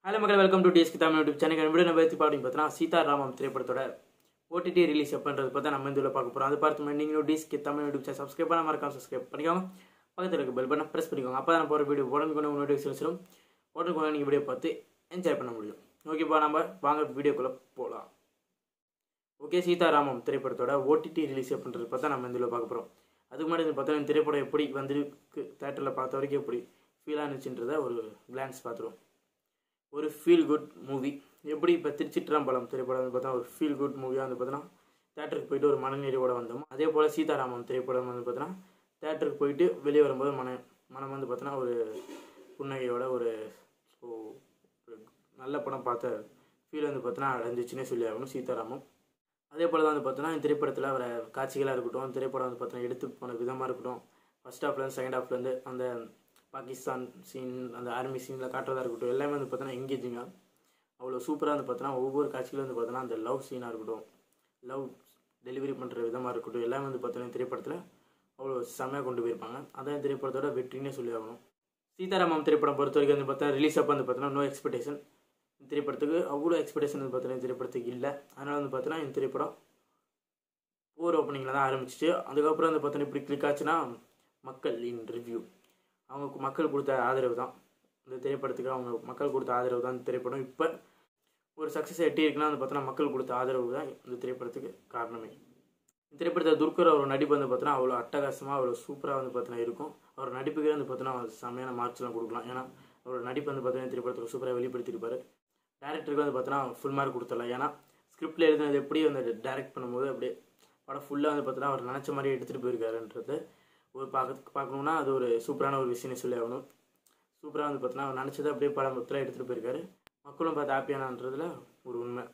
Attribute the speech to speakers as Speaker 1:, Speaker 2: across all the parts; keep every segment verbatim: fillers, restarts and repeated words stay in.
Speaker 1: Hello மக்கள், welcome to TSK Tamil YouTube channel. Video நம்ம பற்றி பார்த்து பார்த்தீங்கன்னா சீதாராமம் திரைப்படத்தோட ஓடிடி ரிலீஸ் எப்போன்றது பார்த்தா நம்ம இந்த பார்க்க போகிறோம். அது பார்த்து நீங்களும் TSK Tamil YouTube channel subscribe பண்ண மறக்காம சப்ஸ்கிரைப் பண்ணிக்கோங்க. பக்கத்தில் இருக்க பெல் பட்டனை ப்ரெஸ் பண்ணிக்கோங்க. அப்போ தான் போகிற வீடியோ உடனுக்குள்ள நோட்டிஃபிகேஷன் வரும். உடனுக்குள்ள நீங்கள் வீடியோ பார்த்து என்ஜாய் பண்ண முடியும். ஓகேப்பா, நம்ம வாங்க வீடியோக்குள்ளே போகலாம். ஓகே, சீதாராமம் திரைப்படத்தோட ஓடிடி ரிலீஸ் எப்போன்றது பார்த்தா நம்ம இந்த பார்க்க போகிறோம். அதுக்கு முன்னாடி இந்த பார்த்தா இந்த திரைப்படம் எப்படி வந்துருக்கு, தேட்டரில் பார்த்த வரைக்கும் எப்படி ஃபீல் ஆனிச்சுன்றதை ஒரு கிளான்ஸ் பார்த்துருவோம். ஒரு ஃபீல் குட் மூவி. எப்படி இப்போ திருச்சிற்றம்பலம் திரைப்படம் வந்து பார்த்தா ஒரு ஃபீல் குட் மூவியாக வந்து பார்த்தோன்னா தேட்டருக்கு போயிட்டு ஒரு மனநிறைவோடு வந்தோம். அதே போல் சீதாராமம் திரைப்படம் வந்து பார்த்தோன்னா தேட்டருக்கு போயிட்டு வெளியே வரும்போது மன மனம் வந்து பார்த்தோன்னா ஒரு புன்னகையோட ஒரு ஸோ ஒரு நல்ல படம் பார்த்த ஃபீல் வந்து பார்த்தோன்னா அடைஞ்சிச்சுன்னே சொல்லி ஆகணும் சீதாராமம். அதே போல் தான் வந்து பார்த்தோன்னா இந்த திரைப்படத்தில் வர காட்சிகளாக இருக்கட்டும், திரைப்படம் வந்து பார்த்தோன்னா எடுத்து போன விதமாக இருக்கட்டும், ஃபஸ்ட் ஹாஃப்லேருந்து செகண்ட் ஹாஃப்லேருந்து அந்த பாகிஸ்தான் சீன், அந்த ஆர்மி சீனில் காட்டுறதா இருக்கட்டும், எல்லாமே வந்து பார்த்தோன்னா எங்கேஜிங்காக அவ்வளோ சூப்பராக வந்து பார்த்தோன்னா ஒவ்வொரு காட்சியிலும் வந்து பார்த்தோன்னா அந்த லவ் சீனாக இருக்கட்டும், லவ் டெலிவரி பண்ணுற விதமாக இருக்கட்டும், எல்லாமே வந்து பார்த்தோன்னா திரைப்படத்தில் அவ்வளோ செம்மையாக கொண்டு போயிருப்பாங்க. அதான் திரைப்படத்தோட வெற்றினே சொல்லி ஆகணும். சீதாராமம் திரைப்படம் பொறுத்த வரைக்கும் வந்து பார்த்தா ரிலீஸ் அப்போ வந்து பார்த்தோன்னா நோ எக்ஸ்பெக்டேஷன். இந்த திரைப்படத்துக்கு அவ்வளோ எக்ஸ்பெக்டேஷன் வந்து பார்த்தோன்னா இந்த திரைப்படத்துக்கு இல்லை. அதனால் வந்து பார்த்தோன்னா இந்த திரைப்படம் போர் ஓப்பனிங்கில் தான் ஆரம்பிச்சிச்சு. அதுக்கப்புறம் வந்து பார்த்தோன்னா இப்படி கிளிக் ஆச்சுன்னா மக்கள் இன் ரிவ்யூ, அவங்க மக்கள் கொடுத்த ஆதரவு தான் இந்த திரைப்படத்துக்கு, அவங்க மக்கள் கொடுத்த ஆதரவு தான் இந்த திரைப்படம் இப்போ ஒரு சக்ஸஸ் எட்டி இருக்குன்னா வந்து பார்த்தோன்னா மக்கள் கொடுத்த ஆதரவு தான் இந்த திரைப்படத்துக்கு காரணமே. இந்த திரைப்படத்தை துர்கர் அவர் நடிப்பு வந்து பார்த்தோன்னா அவ்வளோ அட்டகாசமாக அவ்வளோ சூப்பராக வந்து பார்த்தோன்னா இருக்கும். அவர் நடிப்புக்கே வந்து பார்த்தோன்னா செம்மையான மார்க்ஸ்லாம் கொடுக்கலாம். ஏன்னா அவரோட நடிப்பு வந்து பார்த்தோன்னா திரைப்படத்துக்கு சூப்பராக வெளிப்படுத்தியிருப்பார். டேரக்டருக்கு வந்து பார்த்தோன்னா ஃபுல் மார்க் கொடுத்துடலாம். ஏன்னா ஸ்கிரிப்டில் எழுதுனது எப்படி வந்து டைரக்ட் பண்ணும்போது அப்படியே படம் ஃபுல்லாக வந்து பார்த்தோன்னா அவர் நினச்ச மாதிரி எடுத்துகிட்டு போயிருக்காருன்றது ஒரு பார்க்க பார்க்கணுன்னா அது ஒரு சூப்பரான ஒரு விஷயம்னு சொல்லி ஆகணும். சூப்பராக வந்து பார்த்தோன்னா அவர் நினச்சதை அப்படியே படம் மொத்தத்தில் எடுத்துகிட்டு போயிருக்காரு. மக்களும் பார்த்து ஹாப்பியானன்றதுல ஒரு உண்மை.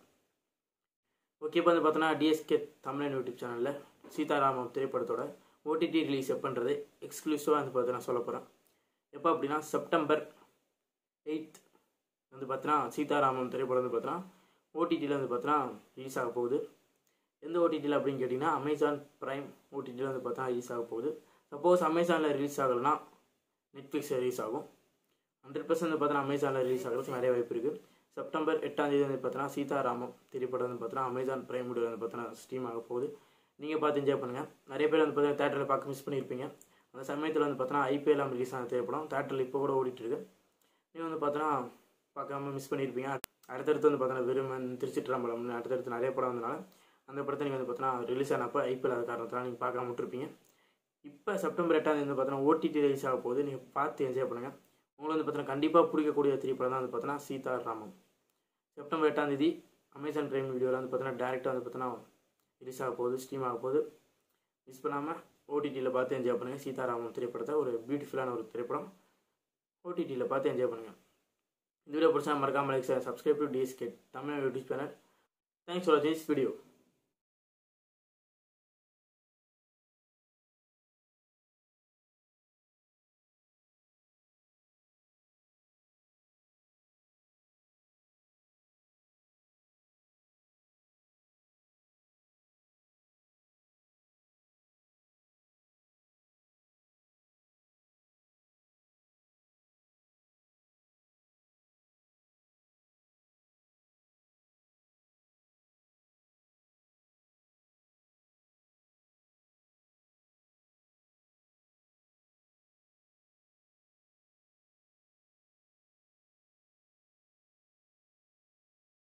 Speaker 1: ஓகே, இப்போ வந்து பார்த்தோன்னா டிஎஸ்கே தமிழ் யூடியூப் சேனலில் சீதாராமம் திரைப்படத்தோட ஓடிடி ரிலீஸ் எப்போன்றது எக்ஸ்க்ளூசிவாக வந்து பார்த்து நான் சொல்ல போகிறேன். எப்போ அப்படின்னா செப்டம்பர் எயித் வந்து பார்த்தோன்னா சீதாராமம் திரைப்படம் வந்து பார்த்தோன்னா ஓடிடியில் வந்து பார்த்தோன்னா ரிலீஸ் ஆக போகுது. எந்த ஓடிடியில் அப்படின்னு கேட்டிங்கன்னா அமேசான் ப்ரைம் ஓடிடியில் வந்து பார்த்தோன்னா ரிலீஸ் ஆக போகுது. சப்போஸ் அமேசானில் ரிலீஸ் ஆகலைன்னா நெட்ஃப்ளிக்ஸில் ரிலீஸ் ஆகும். ஹண்ட்ரட் பர்சன்ட் வந்து பார்த்தோன்னா அமேசானில் ரிலீஸ் ஆகிறதுக்கு நிறைய வாய்ப்பு இருக்குது. செப்டம்பர் எட்டாம் தேதி வந்து பார்த்தோன்னா சீதாராமம் திரைப்படம் வந்து பார்த்தோன்னா அமேசான் ப்ரைம் வீடியோ வந்து பார்த்தோன்னா ஸ்ட்ரீம் ஆக போகுது. நீங்கள் பார்த்து என்ஜாய் பண்ணுங்கள். நிறைய பேர் வந்து பார்த்தீங்கன்னா தேட்டரில் பார்க்க மிஸ் பண்ணியிருப்பீங்க. அந்த சமயத்தில் வந்து பார்த்தோன்னா ஐபிஎல்லாம் ரிலீஸ் ஆன திரைப்படம் தேட்டரில் இப்போ கூட ஓடிட்டுருக்கு. நீங்கள் வந்து பார்த்தோன்னா பார்க்காம மிஸ் பண்ணியிருப்பீங்க. அடுத்தடுத்து வந்து பார்த்தோன்னா விருமன், திருச்சிற்றம்பலம்னு அடுத்தடுத்து நிறைய படம் வந்தனால அந்த படத்தை நீங்கள் வந்து பார்த்தோன்னா ரிலீஸ் ஆனப்போ ஐபிஎல் ஆத காரணத்தினால நீங்கள் பார்க்காம விட்டுருப்பீங்க. இப்போ செப்டம்பர் எட்டாம் தேதி வந்து பார்த்தோன்னா ஓடிடி ரிலீஸ் ஆக போகுது. நீங்கள் பார்த்து என்ஜாய் பண்ணுங்கள். உங்களுக்கு வந்து பார்த்தோன்னா கண்டிப்பாக பிடிக்கக்கூடிய திரைப்படம் தான் வந்து பார்த்தோன்னா சீதாராமம். செப்டம்பர் எட்டாம் தேதி அமேசான் ப்ரைம் வீடியோவில் வந்து பார்த்தோன்னா டேரெக்டாக வந்து பார்த்தோன்னா ரிலீஸ் ஆக போகுது, ஸ்ட்ரீம் ஆக போகுது. மிஸ் பண்ணாமல் ஓடிடியில் பார்த்து என்ஜாய் பண்ணுங்கள். சீதாராமம் திரைப்படத்தை ஒரு பியூட்டிஃபுல்லான ஒரு திரைப்படம், ஓடிடியில் பார்த்து என்ஜாய் பண்ணுங்கள். இந்த வீடியோ பிடிச்சா மறக்காமல் like, subscribe to TSK Tamil YouTube channel. Thanks for வாட்சிங் திஸ் வீடியோ.